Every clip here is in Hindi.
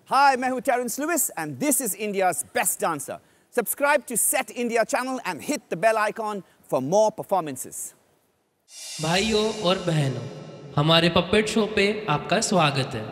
Hi, मैं हूँ Terence and this is India's best dancer. Subscribe to Set India channel and hit the bell icon for more performances. भाइयों और बहनों, हमारे पपेट शो पे आपका स्वागत है।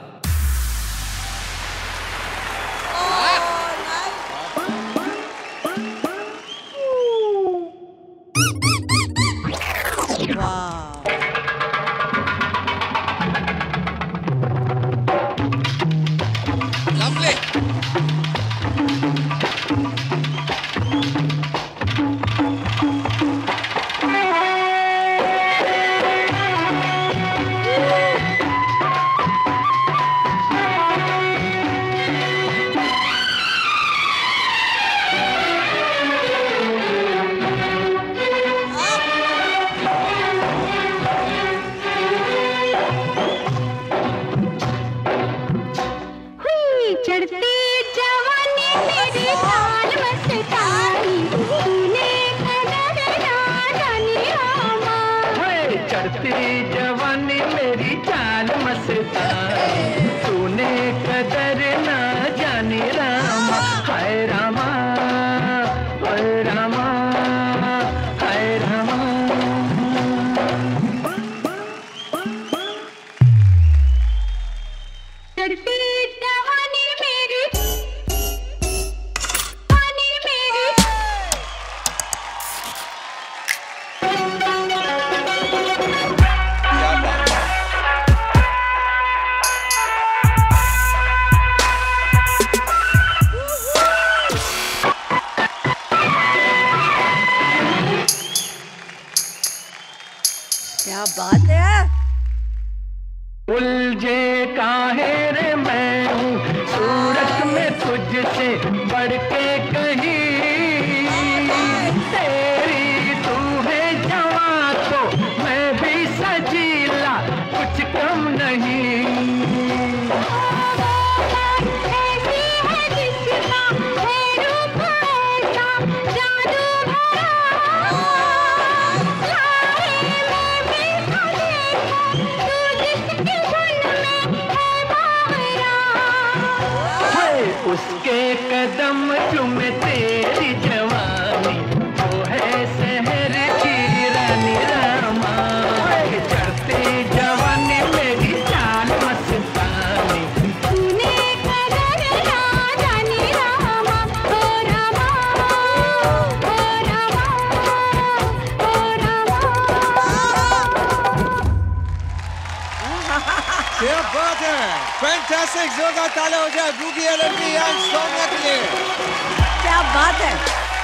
Fantastic! जोरदार तालियां हो जाए बूगी एलर्जी एंड सोनिया के लिए। क्या बात है!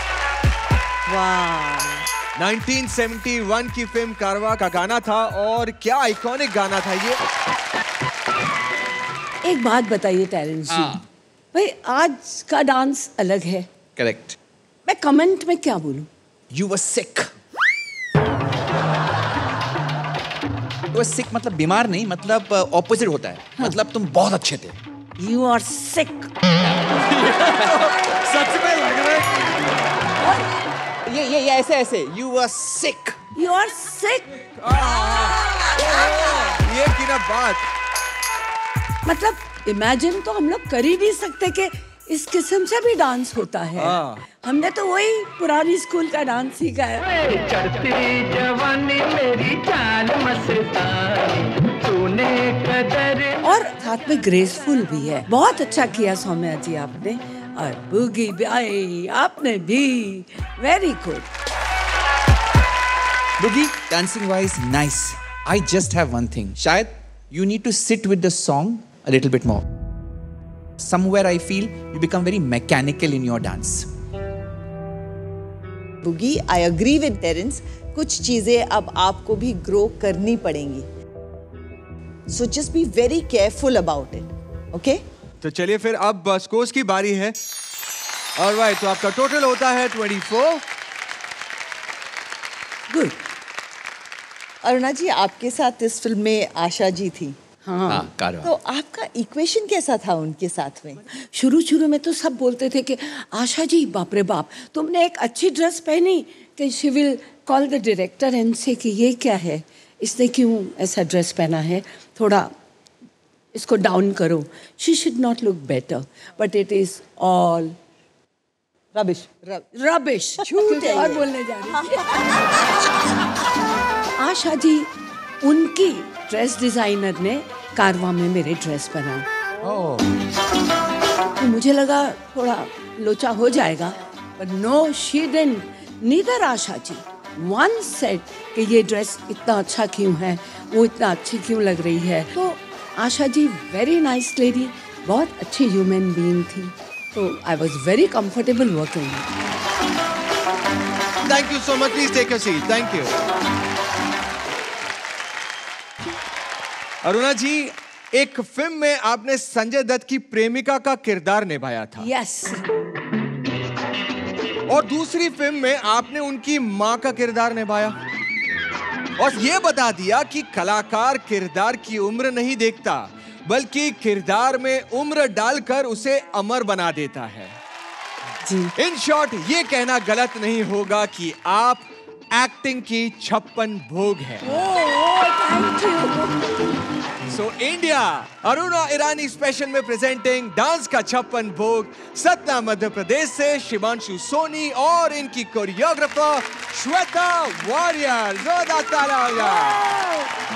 वाह! 1971 की फिल्म कारवा का गाना था और क्या आइकॉनिक गाना था ये। एक बात बताइए टेरेंस जी, भाई आज का डांस अलग है। करेक्ट। मैं कमेंट में क्या बोलूं? You were sick. सिक मतलब बीमार नहीं, मतलब ऑपोजिट होता है। हाँ। मतलब तुम बहुत अच्छे थे। You are sick. सच में लग रहा है। ये ऐसे You are sick. You are sick. ये की ना बात। मतलब इमेजिन तो हम लोग कर ही नहीं सकते कि इस किस्म से भी डांस होता है। हमने तो वही पुरानी स्कूल का डांस सीखा है। चढ़ती जवानी मेरी चाल मस्तानी तूने कदर, और साथ में ग्रेसफुल भी है। बहुत अच्छा किया सौम्या जी आपने, और बूगी भाई आपने भी, very good. Boogie dancing wise nice. I just have one thing. शायद you need to sit with the song a little bit more. Somewhere I feel you become very mechanical in your dance. Boogie, I agree with Terence. कुछ चीजें अब आपको भी grow करनी पड़ेंगी. So just be very careful about it. Okay? तो चलिए फिर अब स्कोर्स की बारी है। Alright, तो आपका टोटल होता है 24. Good. अरुणा जी, आपके साथ इस फिल्म में आशा जी थी। हाँ, तो आपका इक्वेशन कैसा था उनके साथ में? शुरू में तो सब बोलते थे कि आशा जी बाप रे बाप, तुमने एक अच्छी ड्रेस पहनी कि she will call the director and say कि ये क्या है, इसने क्यों ऐसा ड्रेस पहना है, थोड़ा इसको डाउन करो. She should not look better, but it is all rubbish. झूठ है. और बोलने जा रही हूँ. आशा जी, उनकी ड्रेस डिजाइनर ने कारवा में मेरे ड्रेस बनाए. तो मुझे लगा थोड़ा लोचा हो जाएगा, but no, she didn't. Neither Asha ji. One said कि ये ड्रेस इतना अच्छा क्यों है, वो इतना अच्छी क्यों लग रही है. तो Asha ji very nice lady, बहुत अच्छी ह्यूमन बीइंग थी. तो I was very comfortable working. Thank you so much. Please take your seat. Thank you. Aruna ji, एक फिल्म में आपने संजय दत्त की प्रेमिका का किरदार निभाया था. यस. और दूसरी फिल्म में आपने उनकी मां का किरदार निभाया. और ये बता दिया कि कलाकार किरदार की उम्र नहीं देखता, बल्कि किरदार में उम्र डालकर उसे अमर बना देता है. जी. इन शॉर्ट, ये कहना गलत नहीं होगा कि आप एक्टिंग की 56 भोग है. Thank you. So India, Aruna Irani special में प्रेजेंटिंग डांस का 56 भोग सतना मध्य प्रदेश से शिवांशु सोनी और इनकी कोरियोग्राफर श्वेता वॉरियर. जोरदार तालियां.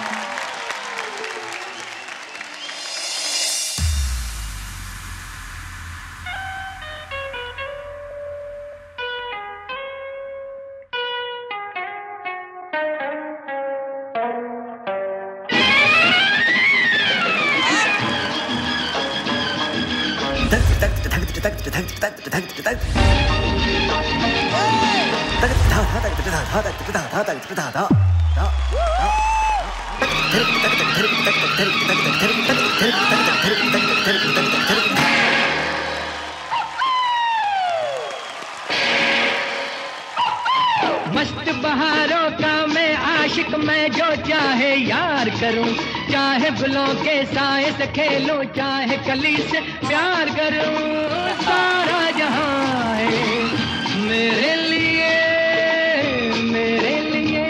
मस्त बहारों का मैं आशिक, मैं जो चाहे यार करूं, चाहे गुलों के साए से खेलूं, चाहे कली से प्यार करूं. सारा जहां है मेरे लिए, मेरे लिए.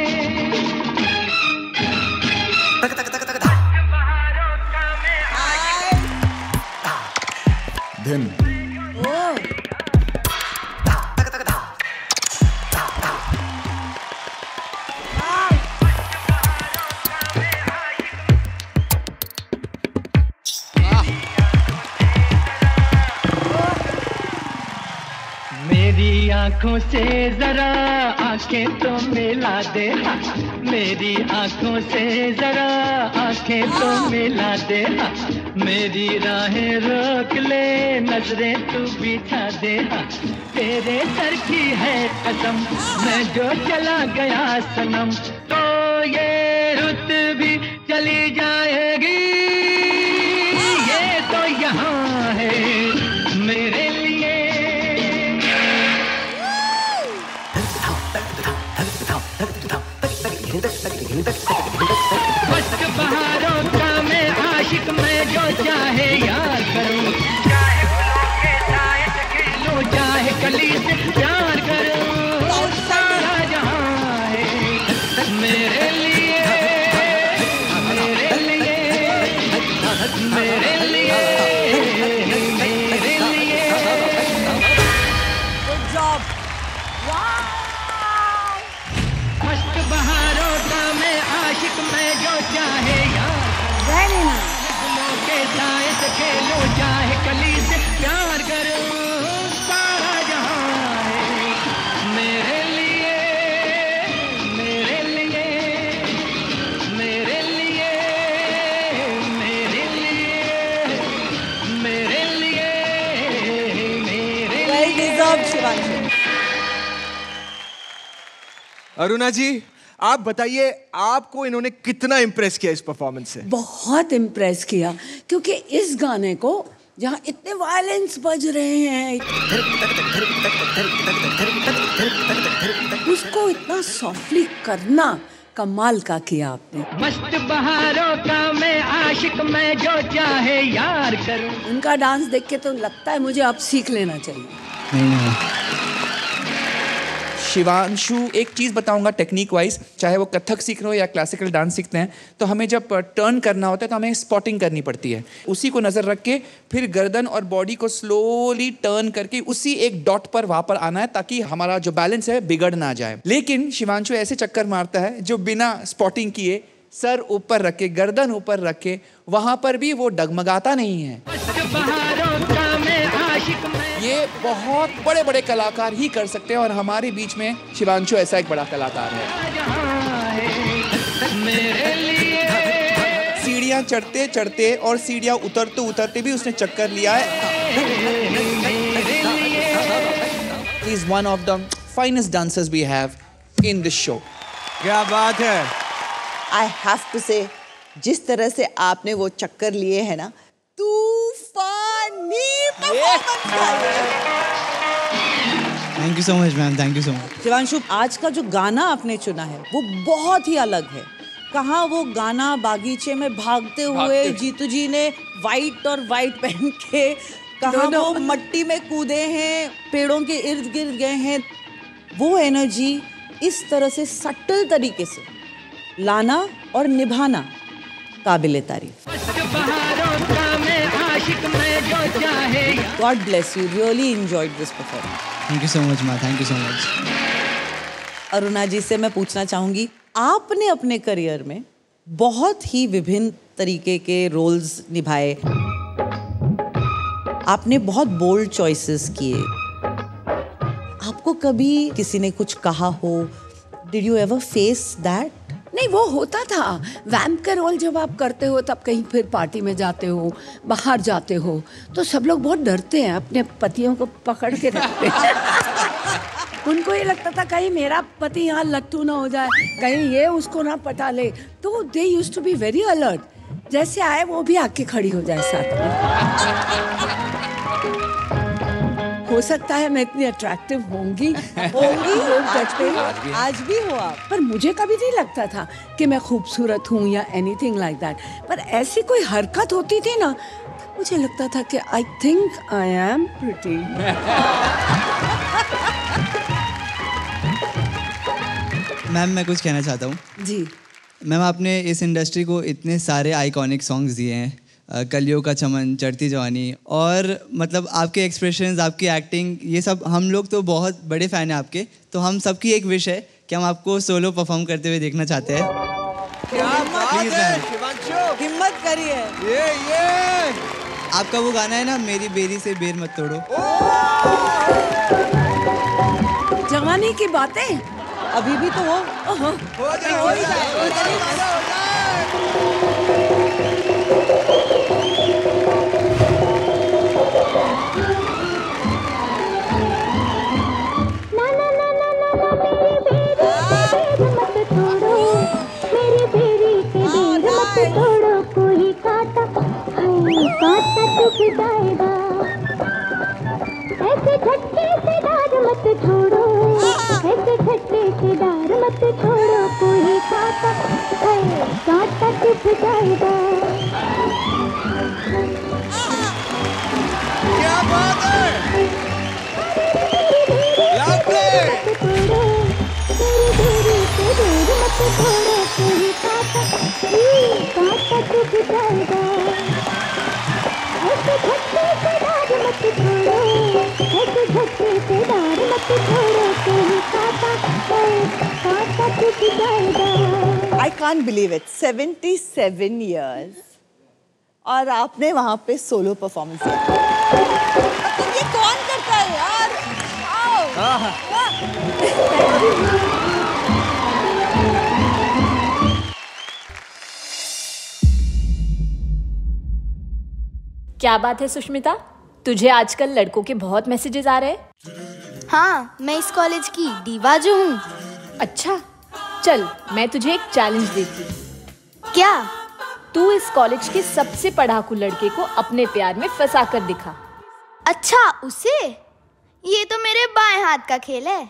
बहारों का मैं दिन मेरी आंखों से जरा आंखें तो मिला दे, मेरी आंखों से जरा आंखें तो मिला दे, मेरी राहें रोक ले, नजरें तू बिछा दे. तेरे सर की है कसम, मैं जो चला गया सनम, तो ये रुत भी चली जाएगी. ये तो यहाँ है मेरे लिए. मस्त बहारों का मैं आशिक, मैं जो चाहे यार करूं, चाहे गुलों के साए से खेलूं, चाहे कली से प्यार करूं. सारा जहां है मेरे लिए, मेरे लिए, मेरे लिए, मेरे लिए. Good job. मस्त बहारों का मैं आशिक, मैं जो चाहे यार, वेरी नाइस. गुलों के साए से खेलूं, चाहे कली से प्यार करूं. सारा जहां है मेरे लिए, मेरे लिए, मेरे लिए, मेरे लिए, मेरे लिए, मेरे वेल लिए. डिजर्व्ड शिवांशु. अरुणा जी, आप बताइए, आपको इन्होंने कितना इम्प्रेस किया इस परफॉर्मेंस से? बहुत इम्प्रेस किया, क्योंकि इस गाने को जहाँ इतने वायलेंस बज रहे हैं, उसको इतना सॉफ्टली करना कमाल का किया आपने. मस्त बहारों का मैं आशिक, मैं जो चाहे यार करूं. उनका डांस देख के तो लगता है मुझे अब सीख लेना चाहिए. शिवांशु, एक चीज़ बताऊंगा टेक्निक वाइज, चाहे वो कथक सीख रहे हो या क्लासिकल डांस सीखते हैं, तो हमें जब टर्न करना होता है तो हमें स्पॉटिंग करनी पड़ती है। उसी को नज़र रख के फिर गर्दन और बॉडी को स्लोली टर्न करके उसी एक डॉट पर वहाँ पर आना है, ताकि हमारा जो बैलेंस है बिगड़ ना जाए। लेकिन शिवांशु ऐसे चक्कर मारता है जो बिना स्पॉटिंग किए सर ऊपर रख के, गर्दन ऊपर रख के, वहाँ पर भी वो डगमगाता नहीं है। ये बहुत बड़े बड़े कलाकार ही कर सकते हैं और हमारे बीच में शिवांशु ऐसा एक बड़ा कलाकार है। सीढ़ियाँ चढ़ते चढ़ते और सीढ़ियाँ उतरते उतरते भी उसने चक्कर लिया है। He is one of the finest dancers we have in this show. क्या बात है। I have to say, जिस तरह से आपने वो चक्कर लिए हैं ना, तूफानी परफॉर्मेंस था ये। Thank you so much ma'am, thank you so much. Shivanshu, आज का जो गाना आपने चुना है वो बहुत ही अलग है। कहाँ वो गाना बागीचे में भागते हुए जीतू जी ने वाइट और वाइट पहन के, कहाँ वो मट्टी में कूदे हैं, पेड़ों के इर्द गिर्द गए हैं। वो एनर्जी इस तरह से सटल तरीके से लाना और निभाना काबिले तारीफ। God bless you. Really enjoyed this performance. Thank you so much माँ, thank you so much. Aruna ji से मैं पूछना चाहूंगी, आपने अपने करियर में बहुत ही विभिन्न तरीके के रोल्स निभाए, आपने बहुत बोल्ड चॉइसेस किए। आपको कभी किसी ने कुछ कहा हो? Did you ever face that? नहीं, वो होता था। वैम्प का रोल जब आप करते हो तब कहीं फिर पार्टी में जाते हो, बाहर जाते हो, तो सब लोग बहुत डरते हैं, अपने पतियों को पकड़ के रखते हैं। उनको ये लगता था कहीं मेरा पति यहाँ लट्टू ना हो जाए, कहीं ये उसको ना पटा ले, तो they used to be very alert. जैसे आए वो भी आके खड़ी हो जाए साथ में। हो सकता है मैं इतनी अट्रैक्टिव होंगी लोग कहते हैं, आज भी हो आप। पर मुझे कभी नहीं लगता था कि मैं खूबसूरत हूँ या एनीथिंग लाइक दैट। पर ऐसी कोई हरकत होती थी ना, मुझे लगता था कि I think I am pretty. Ma'am मैं कुछ कहना चाहता हूँ। जी मैम, आपने इस इंडस्ट्री को इतने सारे आइकॉनिक सॉन्ग्स दिए हैं, कलियों का चमन, चढ़ती जवानी, और मतलब आपके एक्सप्रेशंस, आपकी एक्टिंग, ये सब हम लोग तो बहुत बड़े फ़ैन हैं आपके। तो हम सबकी एक विश है कि हम आपको सोलो परफॉर्म करते हुए देखना चाहते हैं। क्या बात है शिवांशु, हिम्मत करिए। ये आपका वो गाना है ना, मेरी बेरी से बेर मत तोड़ो। जवानी की बातें अभी भी तो हो ऐसे झटके से डार मत छोड़ो, ऐसे झटके से डार मत छोड़ो, कोई कांटा है, कांटा टूट जाएगा। क्या बात है। मत छोड़ो, कोई कांटा टूट जाएगा। ऐसे झटके से डार मत छोड़ो, ऐसे झटके से डार मत छोड़ो, कोई कांटा टूट जाएगा। I can't believe it, 77 years और आपने वहाँ पे सोलो परफॉर्मेंस किया। ये कौन करता है यार? क्या बात है सुष्मिता, तुझे आजकल लड़कों के बहुत मैसेजेस आ रहे हैं? हाँ, मैं इस कॉलेज की दीवा जो हूँ। अच्छा, चल मैं तुझे एक चैलेंज देती हूँ। क्या? तू इस कॉलेज के सबसे पढ़ाकू लड़के को अपने प्यार में फंसा कर दिखा। अच्छा, उसे? ये तो मेरे बाएं हाथ का खेल है।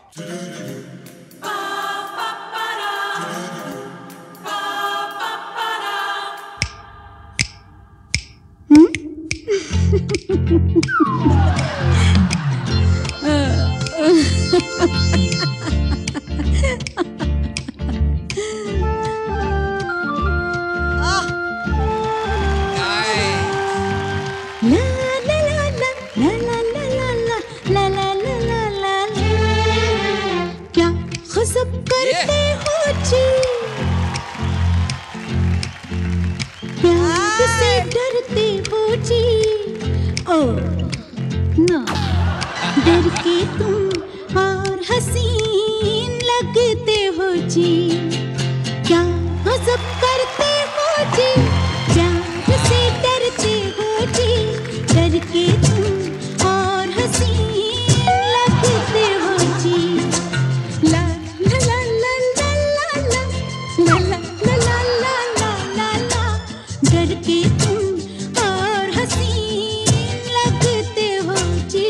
देखना, डर के तुम और हसीन लगते हो जी, क्या गजब करते हो जी, प्यार से डरते हो जी, डर के तुम और हसीन लगते हो जी। ला ला ला ला ला ला ला ला ला ला ला ला ला ला, डर के तुम और हसीन लगते हो जी।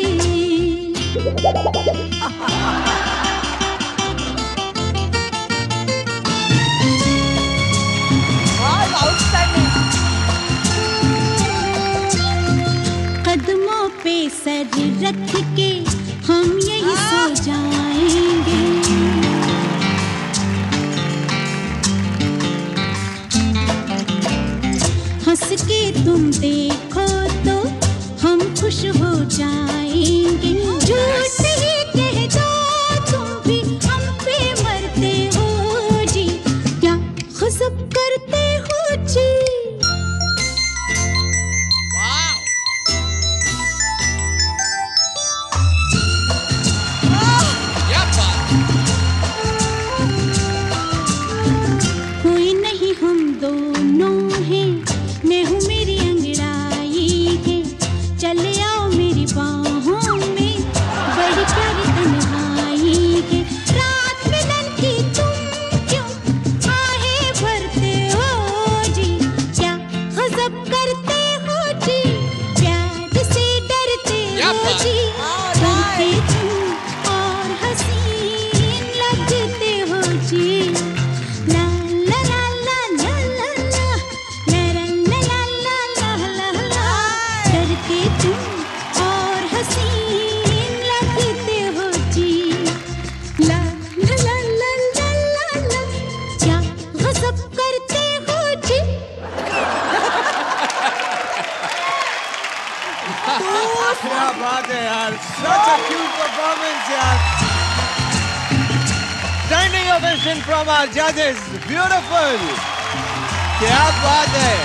कदमों पे सर रख के हम यही सो जाएंगे, हंस के तुम देखो तो हम खुश हो जाएंगे, झूठ ही कह दो तुम भी हम पे मरते हो जी, क्या गजब करते हो जी। कोई नहीं हम दोनों हैं, मैं हूँ मेरी अंगड़ाई है, चले आओ मेरी बाहों में, बड़ी प्यारी तन्हाई है, रात मिलन की तुम क्यों आहें भरते हो जी, क्या गजब करते हो जी, प्यार से डरते हो जी, डरते तुम और हसीन लगते हो जी। ला ला ला ला ला ला ला, ला ला ला ला ला ला ला, डरते तुम और हसीन लगते हो जी। ला ला ला ला ला ला ला, क्या गजब करते हो जी। क्या बात है यार, such a cute performance यार. Standing ovation from our judges, beautiful. क्या बात है.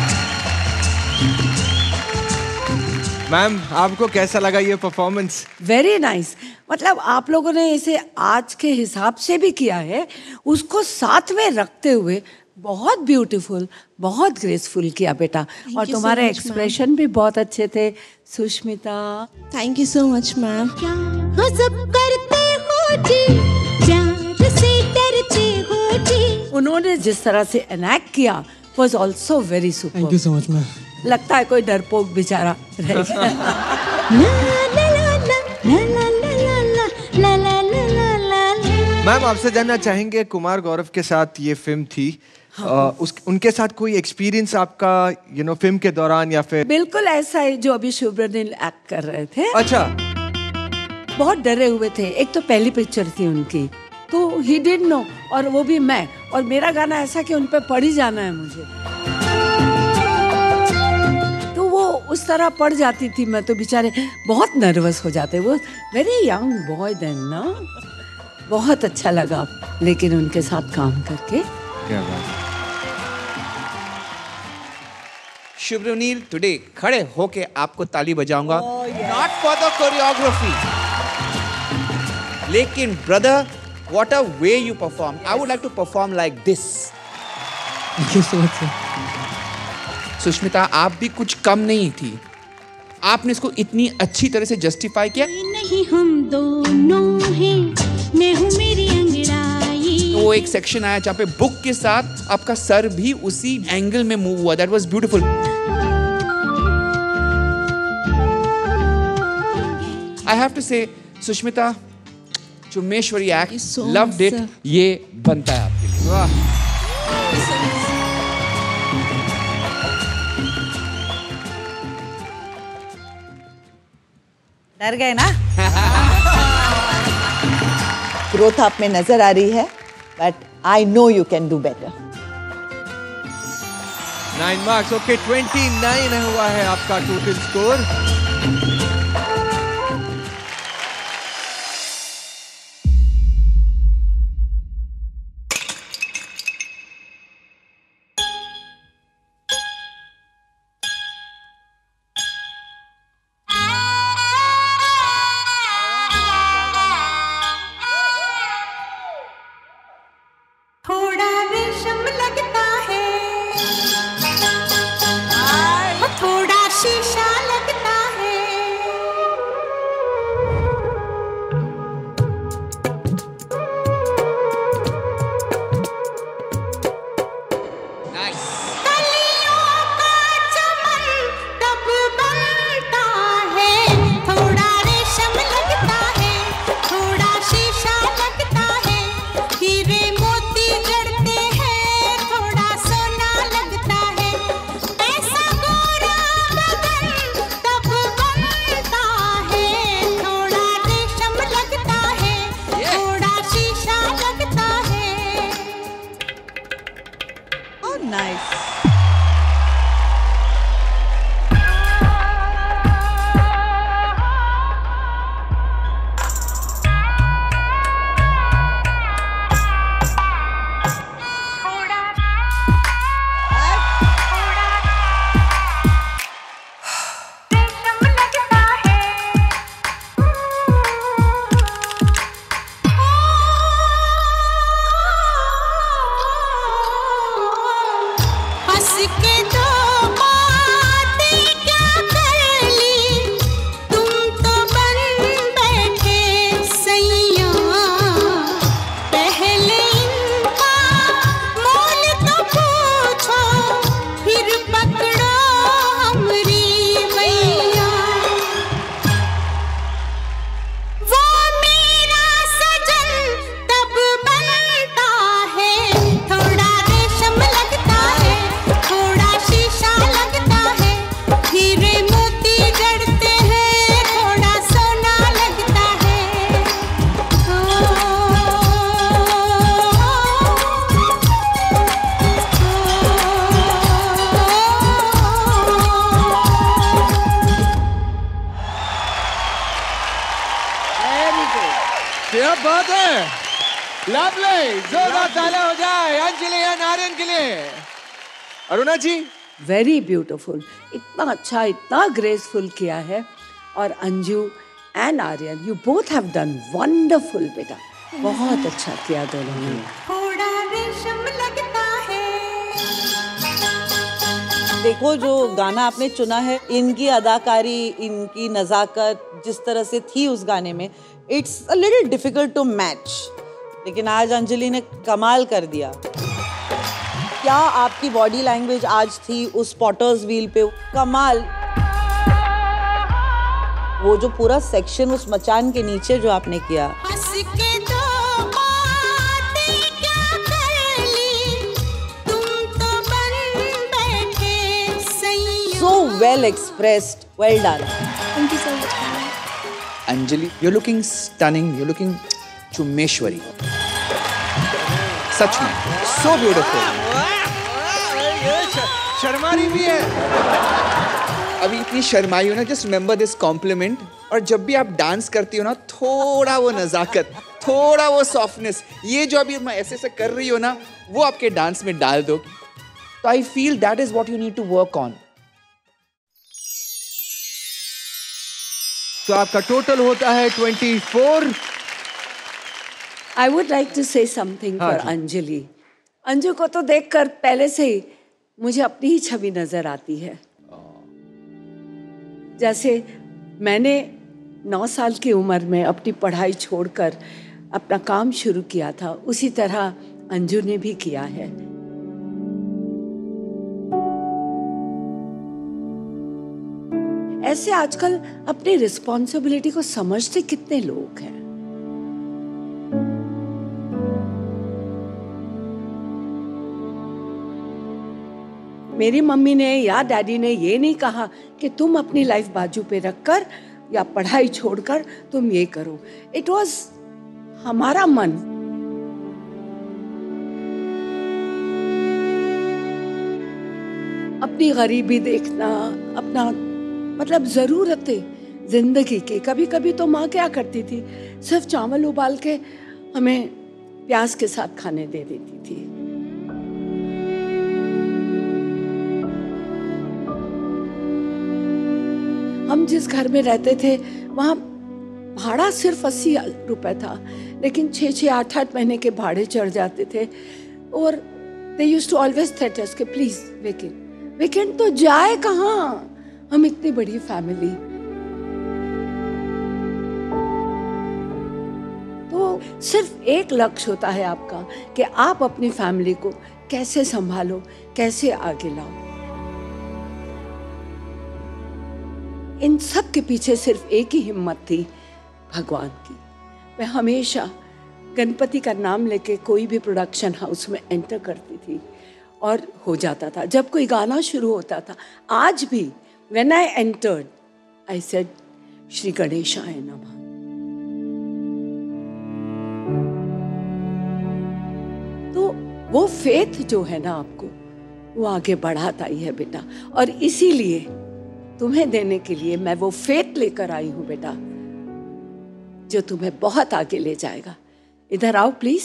मैम, आपको कैसा लगा ये परफॉर्मेंस? Very nice. मतलब आप लोगों ने इसे आज के हिसाब से भी किया है, उसको साथ में रखते हुए बहुत ब्यूटीफुल, बहुत ग्रेसफुल किया बेटा। और you so तुम्हारे much, एक्सप्रेशन भी बहुत अच्छे थे Sushmita. Thank you so much ma'am. क्या गजब करते हो जी, प्यार से डरते हो जी। उन्होंने जिस तरह से एनैक्ट किया was also very super। Thank you so much ma'am. लगता है कोई डरपोक बेचारा रह गया। मैम, आपसे जानना चाहेंगे, कुमार गौरव के साथ ये फिल्म थी, उनके साथ कोई एक्सपीरियंस आपका फिल्म के दौरान या फिर? बिल्कुल ऐसा है जो अभी शुभ्रनील एक्ट कर रहे थे। अच्छा। बहुत डरे हुए थे। एक तो पहली पिक्चर थी उनकी, तो ही डिड नो, और वो भी मैं, और मेरा गाना ऐसा कि उन पे पड़ ही जाना है मुझे, तो वो उस तरह पड़ जाती थी मैं, तो बेचारे बहुत नर्वस हो जाते। वो वेरी यंग बॉय देन ना। बहुत अच्छा लगा लेकिन उनके साथ काम करके। क्या बात। शुभ्रनील, टुडे खड़े होके आपको ताली बजाऊंगा, नॉट फॉर द कोरियोग्राफी, लेकिन brother, what a way you perform. I would like to perform like this. Thank you so much. Sushmita, आप भी कुछ कम नहीं थी, आपने इसको इतनी अच्छी तरह से जस्टिफाई किया। नहीं हम दोनों हैं, मैं हूँ मेरी अंगड़ाई। तो वो एक सेक्शन आया जहाँ पे बुक के साथ आपका सर भी उसी एंगल में मूव हुआ। That was beautiful. I have to say Sushmita, चुम्मेश्वरी एक्ट, लव्ड इट, ये बनता है आपके लिए। वाह। डर गए ना? ग्रोथ आप में नजर आ रही है, but I know you can do better. 9 marks, okay, 29 हुआ है आपका टोटल स्कोर। क्या बात है, लवली, जोरदार तालियां हो जाए अंजलि एंड आर्यन के लिए। अरुणा जी, वेरी ब्यूटीफुल, इतना अच्छा, इतना ग्रेसफुल किया है। और Anju and Aryan, you both have done wonderful बेटा, बहुत अच्छा किया दोनों ने। थोड़ा रेशम लगता है। देखो जो गाना आपने चुना है, इनकी अदाकारी, इनकी नज़ाकत जिस तरह से थी उस गाने में, it's a little difficult to match, लेकिन आज अंजलि ने कमाल कर दिया। क्या आपकी बॉडी लैंग्वेज आज थी उस पॉटर्स व्हील पे, कमाल। वो जो पूरा सेक्शन उस मचान के नीचे जो आपने किया, so well expressed, well done. Thank you so much. Anjali, you're looking stunning. You're looking Chumeshwari. सच में, so beautiful. शर्मारी भी है। अभी इतनी शर्माई हो ना, just remember this compliment. और जब भी आप डांस करती हो ना, थोड़ा वो नजाकत, थोड़ा वो सॉफ्टनेस, ये जो अभी मैं ऐसे ऐसे कर रही हो ना, वो आपके डांस में डाल दो। तो I feel that is what you need to work on. तो आपका टोटल होता है 24। I would like to say something for Anjali. Anju को तो देखकर पहले से ही मुझे अपनी ही छवि नजर आती है। जैसे मैंने 9 साल की उम्र में अपनी पढ़ाई छोड़कर अपना काम शुरू किया था, उसी तरह अंजू ने भी किया है। ऐसे आजकल अपनी रिस्पॉन्सिबिलिटी को समझते कितने लोग हैं। मेरी मम्मी ने या डैडी ने ये नहीं कहा कि तुम अपनी लाइफ बाजू पे रखकर या पढ़ाई छोड़कर तुम ये करो। इट वाज हमारा मन। अपनी गरीबी देखना, अपना मतलब ज़रूरतें जिंदगी की। कभी कभी तो माँ क्या करती थी, सिर्फ चावल उबाल के हमें प्याज के साथ खाने दे देती थी। हम जिस घर में रहते थे वहाँ भाड़ा सिर्फ 80 रुपए था, लेकिन 6-6, 8-8 महीने के भाड़े चढ़ जाते थे। और they used to always threaten us कि प्लीज वीकेंड तो जाए कहाँ, हम इतनी बड़ी फैमिली। तो सिर्फ एक लक्ष्य होता है आपका कि आप अपनी फैमिली को कैसे संभालो, कैसे आगे लाओ। इन सब के पीछे सिर्फ एक ही हिम्मत थी, भगवान की। मैं हमेशा गणपति का नाम लेके कोई भी प्रोडक्शन हाउस में एंटर करती थी और हो जाता था। जब कोई गाना शुरू होता था, आज भी when I entered, I said, Shri गणेशाय नमः। तो वो फेथ जो है ना आपको, वो आगे बढ़ाता ही है बेटा। और इसीलिए तुम्हें देने के लिए मैं वो फेथ लेकर आई हूं बेटा, जो तुम्हें बहुत आगे ले जाएगा। इधर आओ please.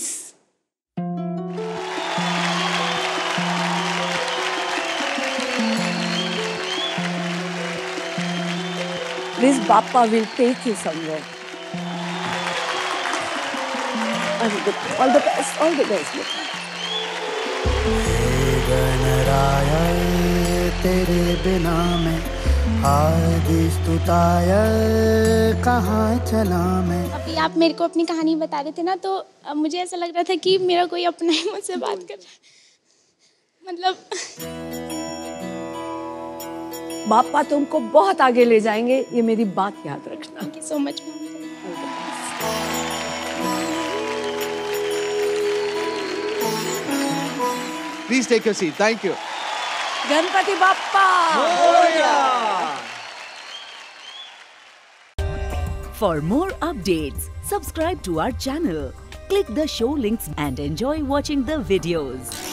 This Bappa will take you somewhere. All the best, all the best. तेरे बिना मैं कहाँ चला मैं। अभी आप मेरे को अपनी कहानी बता रहे थे ना, तो अब मुझे ऐसा लग रहा था कि मेरा कोई अपना ही मुझसे बात कर रहा है। मतलब बापा तुमको बहुत आगे ले जाएंगे, ये मेरी बात याद रखना। Thank you so much. Please take your seat. Thank you. Ganpati Bappa. For more updates, subscribe to our channel, click the show links and enjoy watching the videos.